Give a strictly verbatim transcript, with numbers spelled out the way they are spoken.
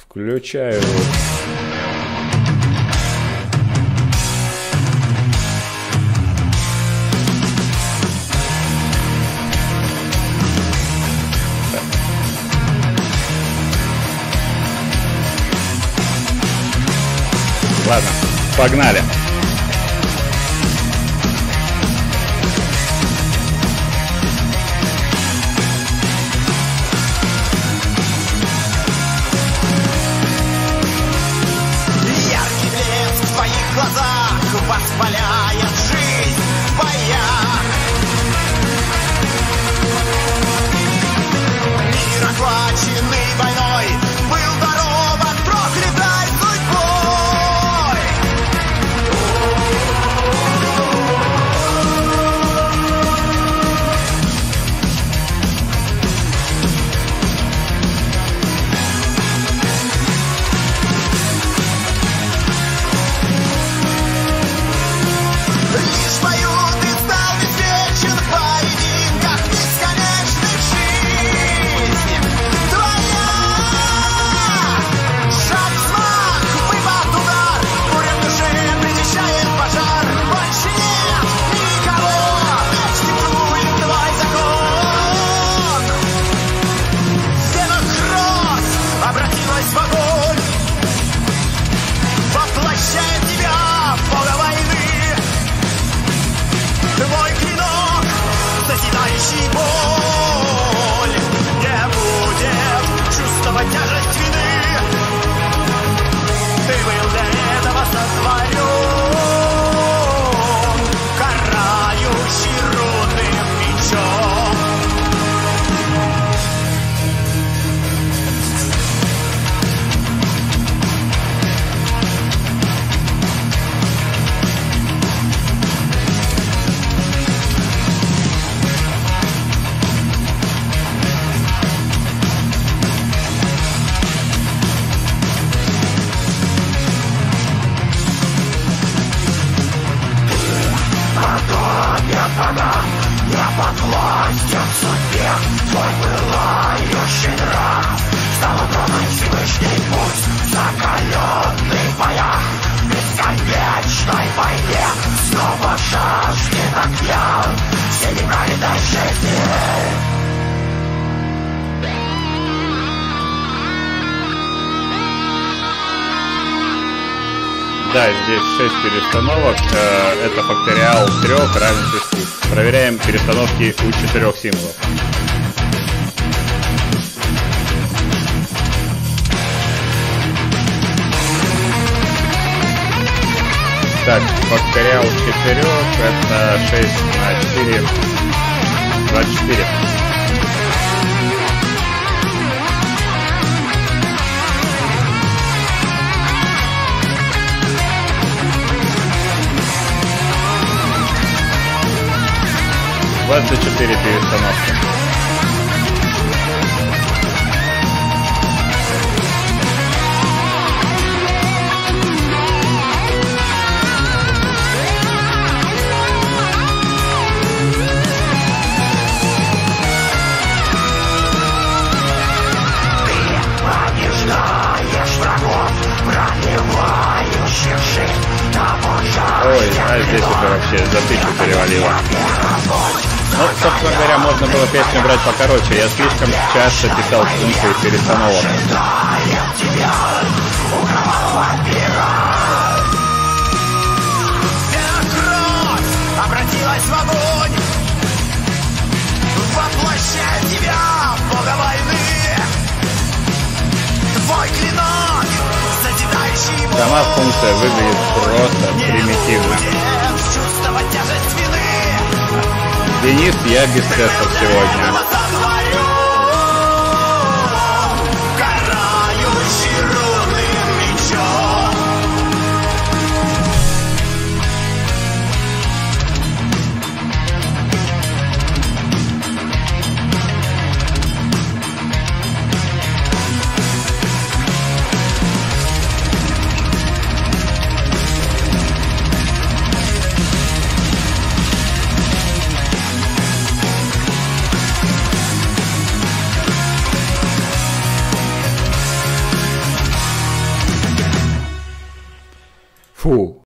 Включаю. Ладно, погнали. Воспаляет жизнь в боях. Мир, охваченный войной, был дарован проклятой судьбой. Лишь поют и стал беспечен в поединках бесконечных жизнь твоя. Шаг, взмах, выпад, удар, буря в душе предвещает пожар. Больше нет никого, вечно диктует твой закон. Стена гроз обратилась в огонь, воплощает тебя в бога войны. Твой клинок, созидающий боль, не будет чувствовать тяжесть вины. Ты был для этого сотворен, карающий рунным мечом. Не под властью судьбе, твой пылающий нрав стал угрозой Всевышний путь, закаленный в боях, в бесконечной войне, снова жаждет огня, серебра и жизни. Да, здесь шесть перестановок. Это факториал трех равен шести. Проверяем перестановки у четырех символов. Так, факториал четырех это шесть на четыре, двадцать четыре. двадцать четыре перестановки. Ты побеждаешь врагов, проливающих жизнь на пожар. Ой, а здесь уже вообще за тысячу перевалило. Ну, собственно говоря, можно было песню брать покороче. Я слишком часто писал пункты перестановок. Кровь обратилась в огонь, воплощая тебя в бога войны. Твой клинок, созидающий боль, Сама функция выглядит просто примитивно. чувствовать тяжесть вины. Денис, я без тестов сегодня. Карающий рунным мечом. Фу.